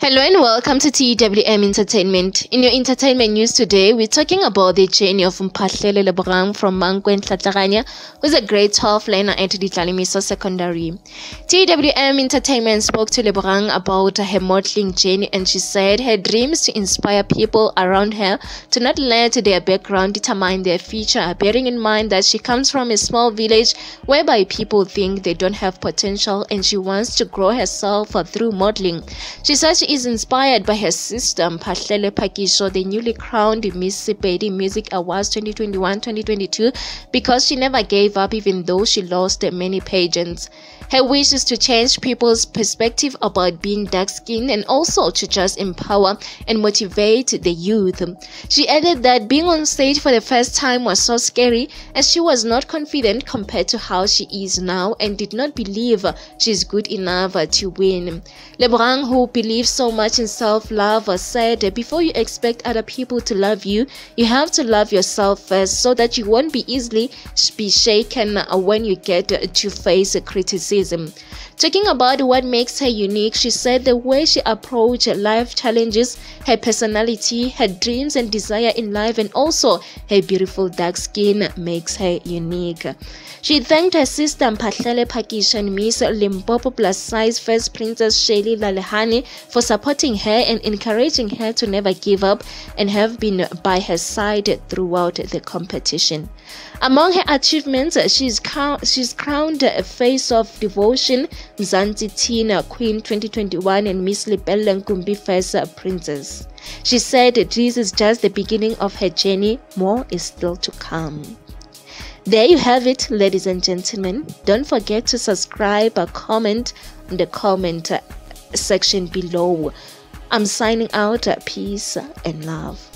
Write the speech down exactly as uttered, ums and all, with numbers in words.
Hello and welcome to T W M Entertainment. In your entertainment news today, we're talking about the journey of Mphahlele Lebogang from Mphahlele, who's a grade twelve learner at Ditlalimiso Secondary. T W M Entertainment spoke to Lebogang about her modeling journey, and she said her dreams to inspire people around her to not let their background determine their future, bearing in mind that she comes from a small village whereby people think they don't have potential, and she wants to grow herself through modeling. She said she is inspired by her sister Mphahlele Phakisho, the newly crowned Miss Sepedi Music Awards twenty twenty-one twenty twenty-two, because she never gave up even though she lost many pageants. Her wish is to change people's perspective about being dark-skinned and also to just empower and motivate the youth. She added that being on stage for the first time was so scary, as she was not confident compared to how she is now and did not believe she's good enough to win. Lebogang, who believes so much in self-love, said, "Before you expect other people to love you, you have to love yourself first, so that you won't be easily be shaken when you get to face criticism." Talking about what makes her unique, she said the way she approached life challenges, her personality, her dreams and desire in life, and also her beautiful dark skin makes her unique. She thanked her sister Mphahlele Phakisho and Miss Limpopo plus size first Princess Shelly Lalehane for supporting her and encouraging her to never give up, and have been by her side throughout the competition. Among her achievements, she's, she's crowned a Face of Devotion, Mzansi Tina Queen twenty twenty-one, and Miss Lebogang Mphahlele First Princess. She said this is just the beginning of her journey, more is still to come. There you have it, ladies and gentlemen. Don't forget to subscribe or comment in the comment section below. I'm signing out. Peace and love.